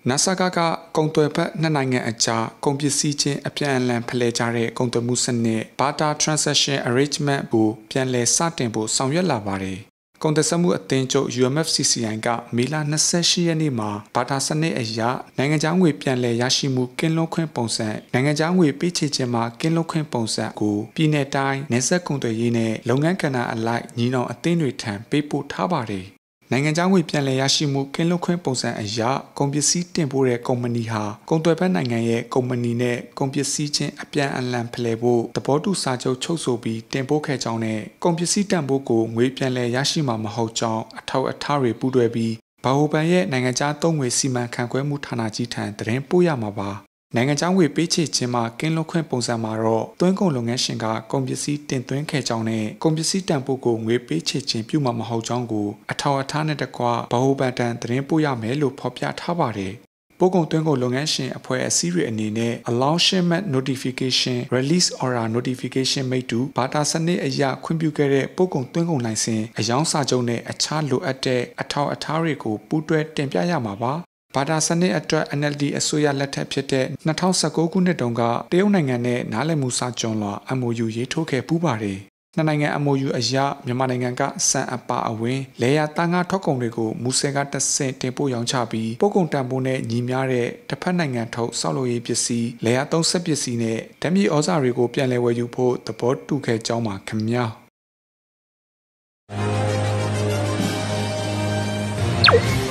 NASA ကကုန်သွယ်ဘက်နှစ်နိုင်ငံအကြားကုန်ပစ္စည်းချင်းအပြန်အလှန်ဖလှယ်ကြတဲ့ကုန်သွယ်မှုစနစ် Barter Transaction Arrangement ကိုပြန်လည်စတင်ဖို့ဆောင်ရွက်လာပါတယ်။ကုန်သွယ်မှုအသင်းချုပ် UMFCCI ကမေလ28ရက်နေ့မှာဘာတာစနစ်အရနိုင်ငံခြားငွေပြန်လည်ရရှိမှုကင်းလွတ်ခွင့်ပုံစံနိုင်ငံခြားငွေပေးချေခြင်းမှာကင်းလွတ်ခွင့်ပုံစံကိုပြည်내တိုင်းနယ်စပ်ကုန်သွယ်ရေးနဲ့လုပ်ငန်းကဏ္ဍအလိုက်ညီနောင်အသင်းတွေထံပေးပို့ထားပါတယ်။နိုင်ငံခြားငွေပြန်လည်ရရှိမှုကင်းလွတ်ခွင့်ပုံစံအရကုန်ပစ္စည်းတင်ပို့တဲ့ကုမ္ပဏီဟာကုန်သွယ်ဘက်နိုင်ငံရဲ့ကုမ္ပဏီနဲ့ကုန်ပစ္စည်းချင်းအပြန်အလှန်ဖလှယ်ဖို့သဘောတူစာချုပ်ချုပ်ဆိုပြီးတင်ပို့ခဲ့ကြောင်းနဲ့ကုန်ပစ္စည်းတန်ဖိုးကိုငွေပြန်လည်ရရှိမှာမဟုတ်ကြောင်းအထောက်အထားတွေပူးတွဲပြီးဘာဟိုဘန်ရဲ့နိုင်ငံခြားသုံးငွေစီမံခန့်ခွဲမှုဌာနကြီးထံသတင်းပို့ရမှာပါနိုင်ငံခြားငွေပေးချေခြင်းမှာကင်းလွတ်ခွင့်ပုံစံမှာတော့သွင်းကုန်လုပ်ငန်းရှင်ကကုန်ပစ္စည်းတင်သွင်းခဲ့ကြောင်းနဲ့ကုန်ပစ္စည်းတန်ဖိုးကိုငွေပေးချေခြင်းပြုမှာမဟုတ်ကြောင်းကိုအထောက်အထားနဲ့တကွဘာဟိုဘန်တန်သတင်းပို့ရမယ်လို့ဖော်ပြထားပါတယ်ပို့ကုန်သွင်းကုန်လုပ်ငန်းရှင်အဖွဲ့အစည်းတွေအနေနဲ့ Allow Shipment Notification Release Order Notification မိတ္တူဘာတာစနစ်အရခွင့်ပြုခဲ့တဲ့ပို့ကုန်သွင်းကုန်လိုင်စင်အယောင်စာချုပ်နဲ့အခြားလိုအပ်တဲ့အထောက်အထားတွေကိုပူးတွဲတင်ပြရမှာပါဘာတာစနစ်အတွက် NLD အစိုးရလက်ထက်ဖြစ်တဲ့2019ခုနှစ်တုန်းကတရုတ်နိုင်ငံနဲ့နားလည်မှုစာချုပ်လွှာ MOU ရေးထိုးခဲ့ပူးပါတယ်နှစ်နိုင်ငံ MOU အရမြန်မာနိုင်ငံကစံအပါအဝင်လေယာသားငါထွက်ကုန်တွေကိုမူဆယ်ကတဆင့်တင်ပို့ရောင်းချပြီးပို့ကုန်တန်ဖိုးနဲ့ညီမျှတဲ့တစ်ဖက်နိုင်ငံထုတ်ဆောက်လုပ်ရေးပစ္စည်းလေယာသုံးဆက်ပစ္စည်းနဲ့ဓာတ်မြေဩဇာတွေကိုပြန်လည်ဝယ်ယူဖို့သဘောတူခဲ့ကြောင်းပါခင်ဗျာ